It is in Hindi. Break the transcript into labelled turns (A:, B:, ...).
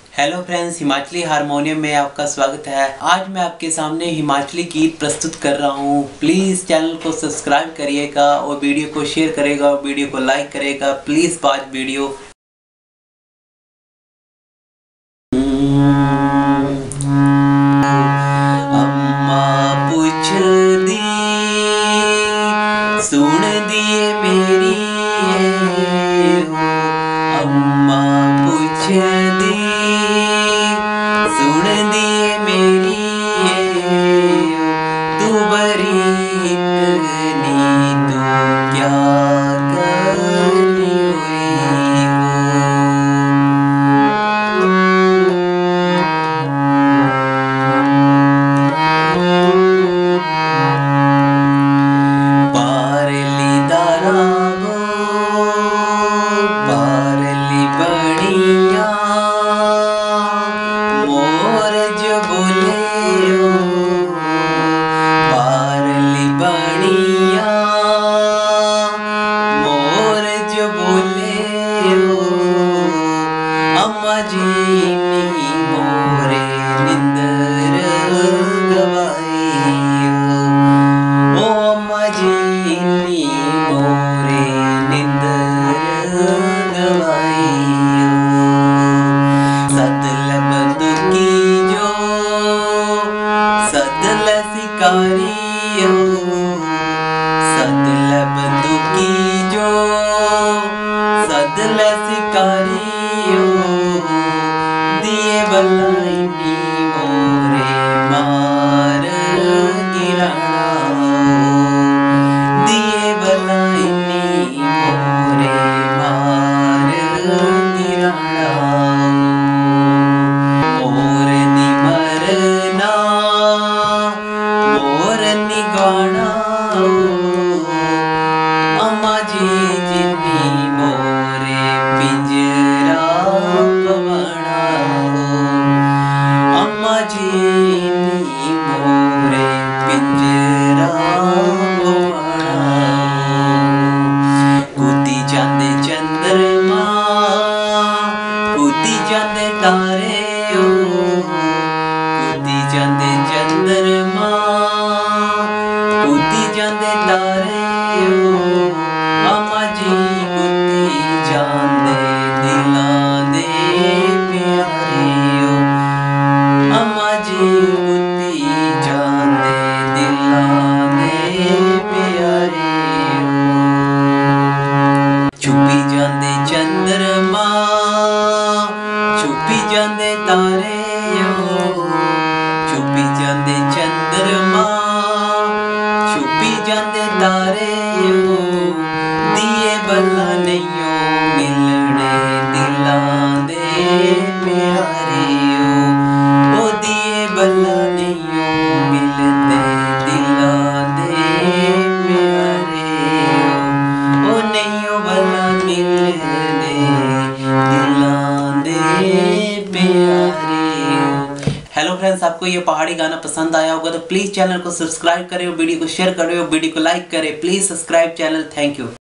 A: हेलो फ्रेंड्स, हिमाचली हारमोनियम में आपका स्वागत है। आज मैं आपके सामने हिमाचली गीत प्रस्तुत कर रहा हूँ। प्लीज़ चैनल को सब्सक्राइब करिएगा और वीडियो को शेयर करेगा और वीडियो को लाइक करेगा। Please watch video. अम्मा पुछदी सुन दिए मेरी हो, अम्मा पुछदी सुन दिए मेरी हो, तू बरीक नी तू क्या करनी हुई पारली दारागो पारली बड़िया मोर जो बोले हो, पारली बड़िया मोर जो बोले हो, अम्मा जी नी मोरे निंदर गवाई हो, ओ अम्मा जी नी मोरे निंदर गवाई हो। सदल बंदूकी जो सदल शिकारी हो, सदल बंदूकी जो सदल शिकारी हो, दिए बलाई नी मोरे मार गिराना हो, दिए बलाई नी मोरे मार गिराना हो, मोर नी मरना मोर नी गाना हो, अम्मा जी जिन्नी मोरे पिंजरा पवाना हो, अम्मा जी नी मोरे पिंजरा पवाना हो। कूदी जांदे चंद्रमा कूदी जांदे तारे हो, कूदी जांदे चंद्रमा कूदी जांदे तारे हो, अम्मा जी कूदी जांदे दिलां दे प्यारे हो, अम्मा जी कूदी जांदे दिलां दे प्यारे हो। छुपी जांदे चंद्रमा छुपी जांदे तारे हो, छुपी जांदे चंद्रमा छुपी जांदे तारे हो, दिए बल्ला नैयो मिलने दिलां दे प्यारे हो, ओ दिए बल्ला नैयो मिलने दिलां दे प्यारे हो, ओ नैयो बल्ला मिलने दिलां दे प्यारे हो। हेलो फ्रेंड्स, आपको ये पहाड़ी गाना पसंद आया होगा तो प्लीज़ चैनल को सब्सक्राइब करें और वीडियो को शेयर करें और वीडियो को लाइक करें। Please subscribe channel. Thank you.